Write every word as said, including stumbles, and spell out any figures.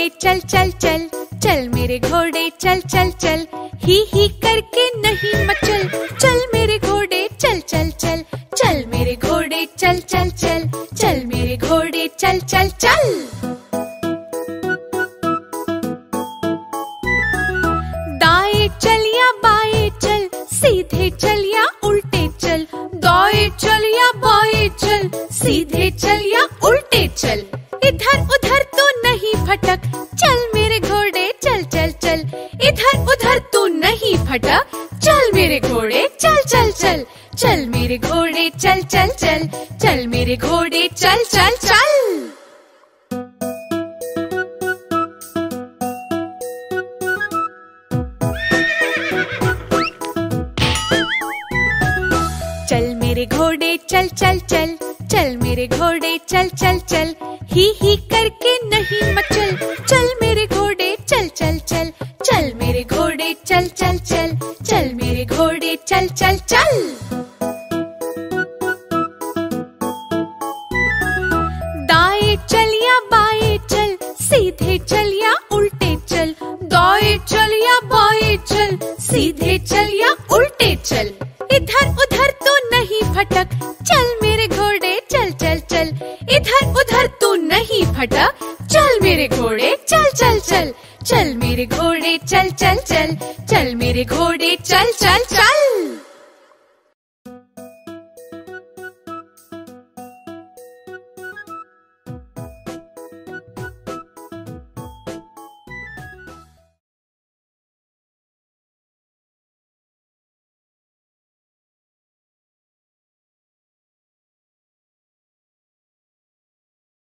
घोड़े चल चल चल, चल मेरे घोड़े चल चल चल, ही ही करके नहीं मचल, चल मेरे घोड़े चल चल चल, चल मेरे घोड़े चल चल चल, चल मेरे घोड़े चल चल चल। दाएं चल या बाएं चल, सीधे चल या उल्टे चल, दाएं चल या बाएं चल, सीधे चल या उल्टे चल, इधर उधर तू नहीं भटक, चल मेरे घोड़े चल चल चल, इधर उधर तू नहीं भटक, चल मेरे घोड़े चल चल चल, चल मेरे घोड़े चल चल चल, चल मेरे घोड़े चल चल चल। चल मेरे घोड़े चल चल चल, चल मेरे घोड़े चल चल चल, ही ही करके नहीं मचल, चल मेरे घोड़े चल चल चल, चल मेरे घोड़े चल चल चल, चल मेरे घोड़े चल चल चल। दाएं चल या बाएं चल, सीधे चल या उल्टे चल, दाएं चल या बाएं चल, सीधे चल या उल्टे चल, इधर उधर तू नहीं भटक, चल मेरे घोड़े चल चल चल, इधर उधर तू नहीं भटक, चल मेरे घोड़े चल चल चल, चल मेरे घोड़े चल चल चल, चल मेरे घोड़े चल चल चल।